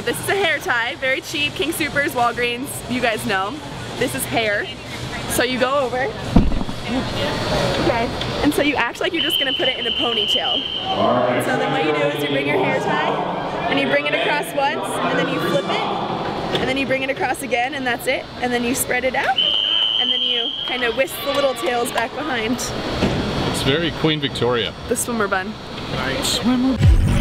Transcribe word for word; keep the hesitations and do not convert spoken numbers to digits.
this is a hair tie, very cheap, King Soopers, Walgreens, you guys know. This is hair. So you go over. Okay. And so you act like you're just gonna put it in a ponytail. So then what you do is you bring your hair tie, and you bring it across once, and then you flip it, and then you bring it across again, and that's it. And then you spread it out, and then you kind of whisk the little tails back behind. It's very Queen Victoria. The swimmer bun. Right. Swimmer.